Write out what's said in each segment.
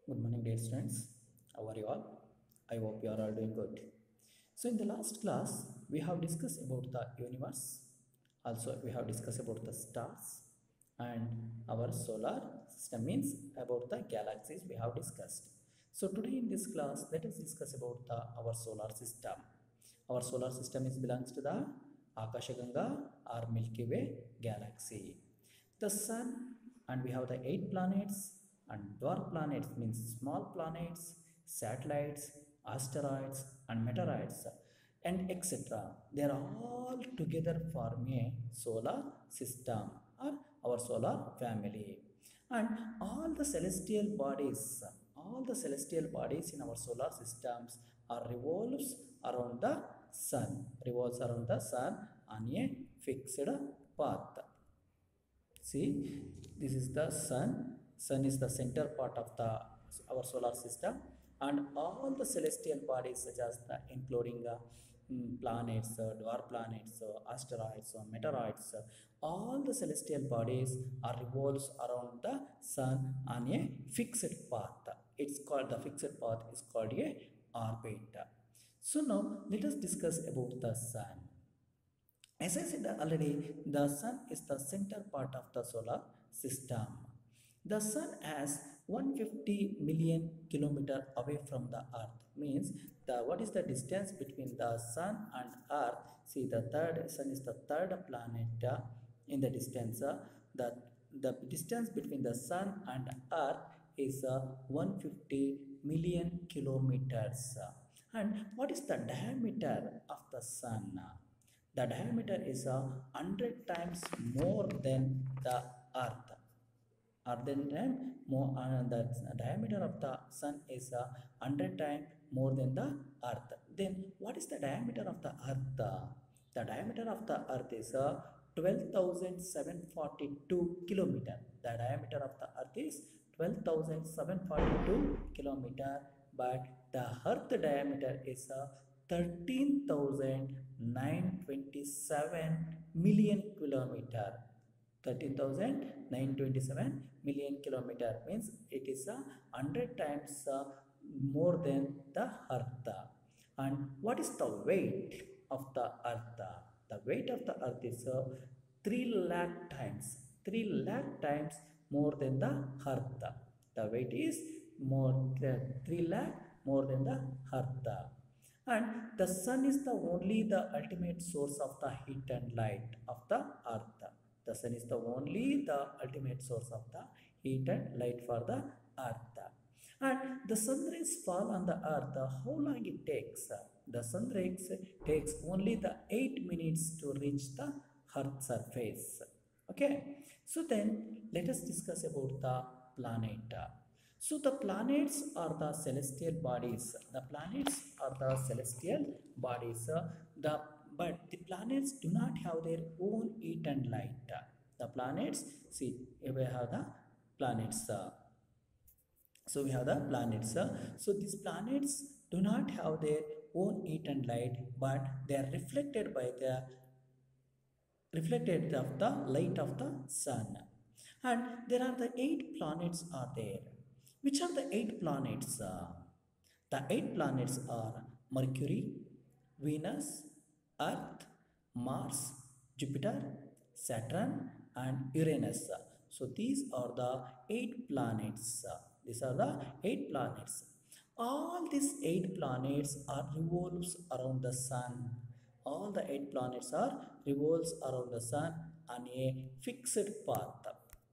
Good morning, dear students. How are you all? I hope you are all doing good. So, in the last class, we have discussed about the universe. Also, we have discussed about the stars and our solar system means about the galaxies we have discussed. So, today in this class, let us discuss about our solar system. Our solar system is belongs to the Akashaganga or Milky Way galaxy. The sun, and we have the 8 planets, and dwarf planets means small planets, satellites, asteroids, and meteorites, and etc. They are all together form a solar system or our solar family. And all the celestial bodies in our solar systems are revolves around the sun on a fixed path. See, this is the sun. Sun is the center part of the our solar system, and all the celestial bodies such as the including planets, dwarf planets, asteroids, meteoroids, all the celestial bodies are revolves around the sun on a fixed path. It's called the fixed path is called a orbit. So now let us discuss about the sun. As I said already, the sun is the center part of the solar system. The sun has 150 million kilometer away from the earth. Means the what is the distance between the sun and earth? See, the third sun is the third planet in the distance. The distance between the sun and earth is 150 million kilometers. And what is the diameter of the sun? The diameter is 100 times more than the earth. The diameter of the sun is 100 times more than the earth. Then what is the diameter of the earth? The diameter of the earth is 12,742 kilometer. The diameter of the earth is 12,742 kilometer, but the earth diameter is 13,927 million kilometer. 13,927 million kilometer means it is 100 times more than the earth. And what is the weight of the earth? The weight of the earth is 3 lakh times 3 lakh times more than the earth. The weight is more than 3 lakh more than the earth. And the sun is the ultimate source of the heat and light of the earth. The sun is the ultimate source of the heat and light for the earth. And the sun rays fall on the earth. How long it takes? The sun rays takes only the 8 minutes to reach the earth surface. Okay. So then let us discuss about the planet. So the planets are the celestial bodies. The planets are the celestial bodies. But the planets do not have their own heat and light. The planets, see, we have the planets. So we have the planets. So these planets do not have their own heat and light, but they are reflected of the light of the sun. And there are the 8 planets are there. Which are the 8 planets? The 8 planets are Mercury, Venus, Earth, Mars, Jupiter, Saturn, and Uranus. So these are the 8 planets. These are the 8 planets. All these 8 planets are revolves around the sun. All the 8 planets are revolves around the sun on a fixed path.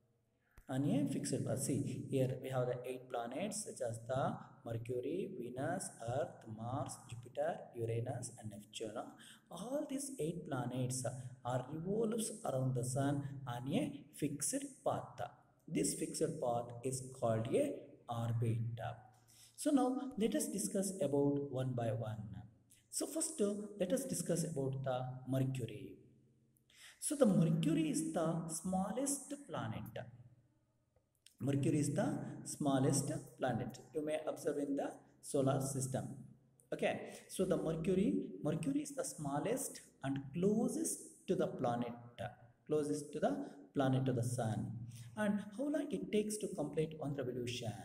See, here we have the 8 planets such as the Mercury, Venus, Earth, Mars, Jupiter, Uranus, and Neptune. All these 8 planets are revolves around the sun on a fixed path. This fixed path is called a orbit. So now let us discuss about one by one. So first let us discuss about the Mercury. So the Mercury is the smallest planet. Mercury is the smallest planet. You may observe in the solar system. Okay, so the Mercury is the smallest and closest to the planet to the sun. And how long it takes to complete one revolution?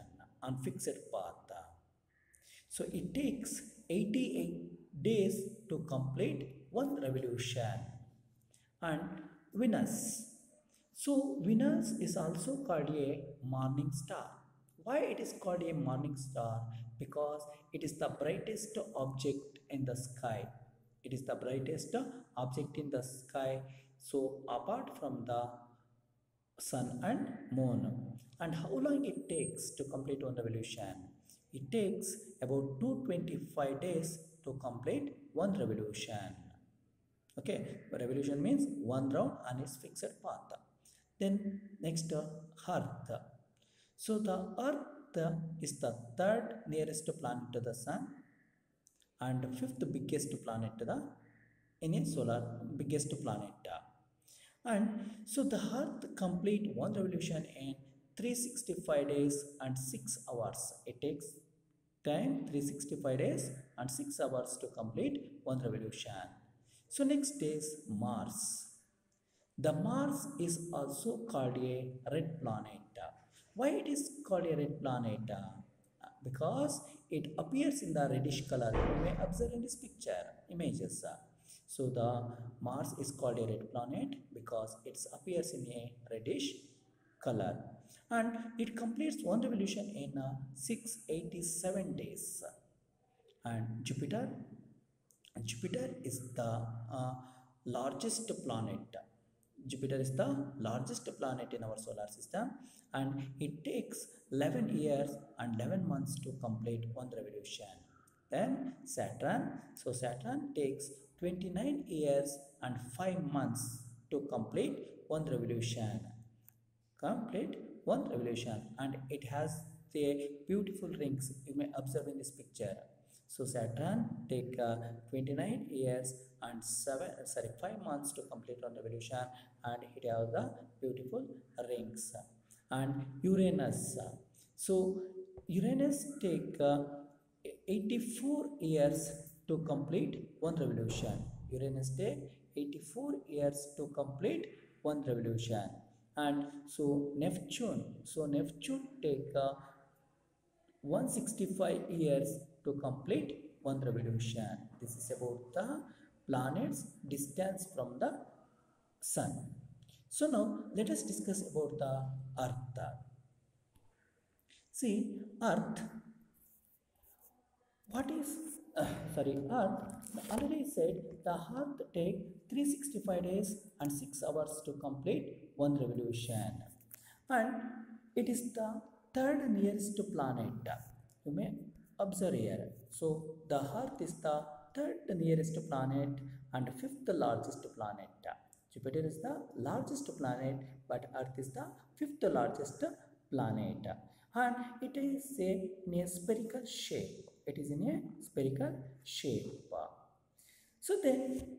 on fixed path. So it takes 88 days to complete one revolution. And Venus. So Venus is also called a morning star. Why it is called a morning star? Because it is the brightest object in the sky. It is the brightest object in the sky. So apart from the sun and moon. And how long it takes to complete one revolution? It takes about 225 days to complete one revolution. Okay, revolution means one round on its fixed path. Then next, Earth. So the Earth is the third nearest planet to the sun and fifth biggest planet to the in a solar biggest planet. And so the Earth complete one revolution in 365 days and 6 hours. It takes time 365 days and 6 hours to complete one revolution. So next is Mars. The Mars is also called a red planet. Why it is called a red planet? Because it appears in the reddish color. You may observe in this picture images. So the Mars is called a red planet because it appears in a reddish color. And it completes one revolution in 687 days. And Jupiter is the largest planet. Jupiter is the largest planet in our solar system, and it takes 11 years and 11 months to complete one revolution. Then Saturn. So Saturn takes 29 years and 5 months to complete one revolution. And it has the beautiful rings you may observe in this picture. So Saturn take 29 years and 5 months to complete one revolution, and it has the beautiful rings. And Uranus. So Uranus take 84 years to complete one revolution. Uranus take 84 years to complete one revolution. And so Neptune take 165 years to complete one revolution. This is about the planet's distance from the sun. So now let us discuss about the Earth. See, Earth. What is Earth? Already said the Earth take 365 days and 6 hours to complete one revolution, and it is the third nearest planet. You may observe here. So the Earth is the third nearest planet and fifth largest planet. Jupiter is the largest planet, but Earth is the fifth largest planet, and it is in a spherical shape. It is in a spherical shape. So then,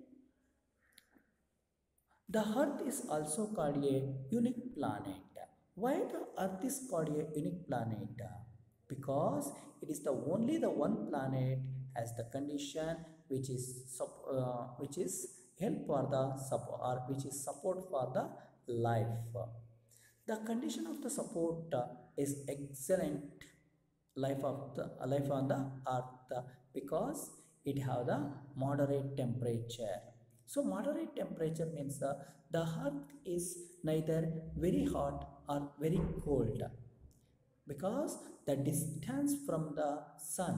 the Earth is also called a unique planet. Why the Earth is called a unique planet? Because it is the one planet has the condition which is help for the which is support for the life. The condition of the support is excellent life on the Earth because it have the moderate temperature. So moderate temperature means the Earth is neither very hot or very cold, because the distance from the sun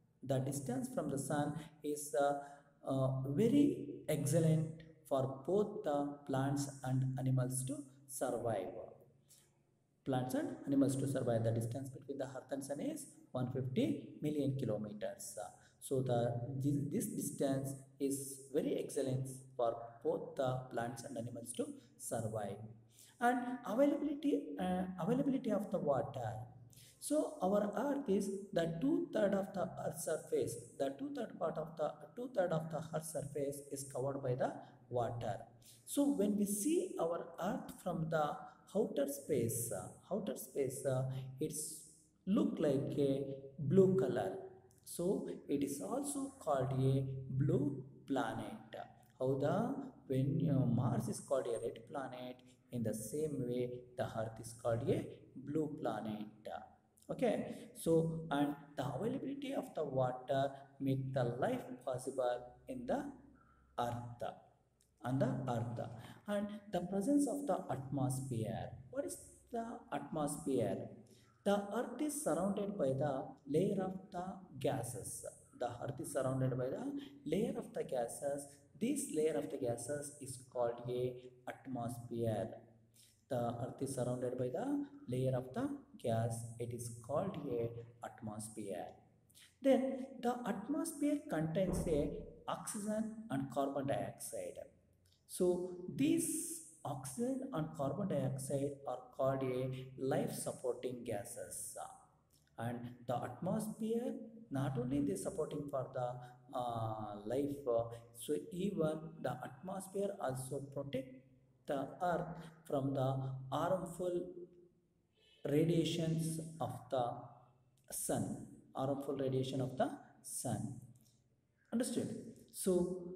is very excellent for both the plants and animals to survive. The distance between the Earth and Sun is 150 million kilometers. So this distance is very excellent for both the plants and animals to survive. And availability of the water. So our Earth is the 2/3 of the Earth's surface. The 2/3 of the Earth's surface is covered by the water. So when we see our Earth from the outer space, it's look like a blue color. So it is also called a blue planet. When Mars is called a red planet, in the same way the Earth is called a blue planet. Okay, so and the availability of the water make the life possible in the earth, on the earth. And the presence of the atmosphere. What is the atmosphere? The earth is surrounded by the layer of the gases. The earth is surrounded by the layer of the gases. This layer of the gases is called a atmosphere. The earth is surrounded by the layer of the gas. It is called a atmosphere. Then the atmosphere contains a oxygen and carbon dioxide. So these oxygen and carbon dioxide are called a life supporting gases. And the atmosphere not only they supporting for the life, so even the atmosphere also protect the earth from the harmful radiations of the sun, harmful radiation of the sun. Understood? So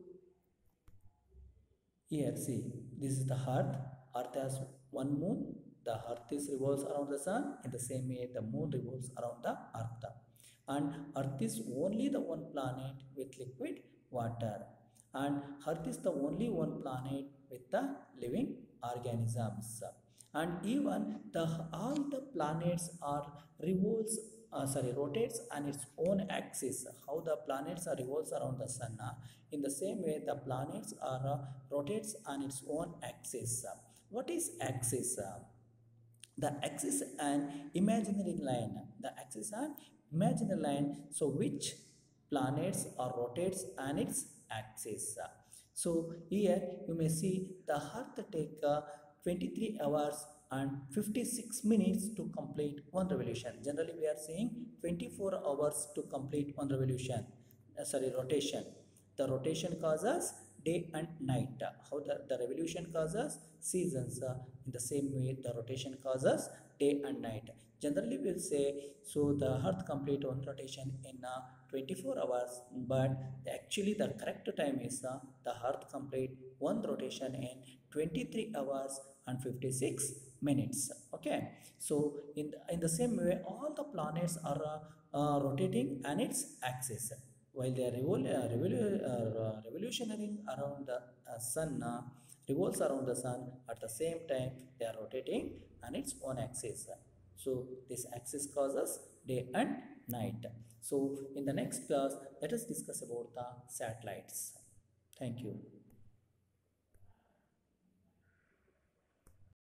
here see, this is the earth. Earth has one moon. The earth is revolves around the sun. In the same way the moon revolves around the earth. And earth is only the one planet with liquid water, and earth is the only one planet with the living organisms. And even the all the planets are revolves rotates on its own axis. How the planets are revolves around the sun, in the same way the planets are rotates on its own axis. What is axis? The axis an imaginary line. The axis an imaginary line, so which planets are rotates on its axis. So here you may see the earth take 23 hours and 56 minutes to complete one revolution. Generally we are saying 24 hours to complete one revolution, rotation. The rotation causes day and night. How the revolution causes seasons. In the same way, the rotation causes day and night. Generally, we'll say, so the earth complete one rotation in 24 hours, but actually the correct time is the earth complete one rotation in 23 hours and 56 minutes. Okay, so in the same way, all the planets are rotating on its axis while they are revolutionary around the sun, revolves around the sun. At the same time they are rotating on its own axis. So this axis causes day and night. So in the next class let us discuss about the satellites. Thank you.